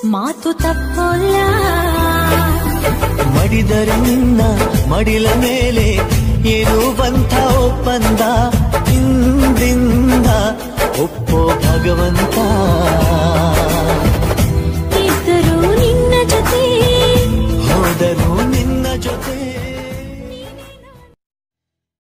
ಮಾತು ತಪ್ಪೋಲ್ಲ. ಮಡಿದರೆ ನಿನ್ನ ಮಡಿಲ ಮೇಲೆ ಇರುವಂಥ ಒಪ್ಪಂದ ಹಿಂದಿಂದ ಒಪ್ಪೋ ಭಗವಂತ.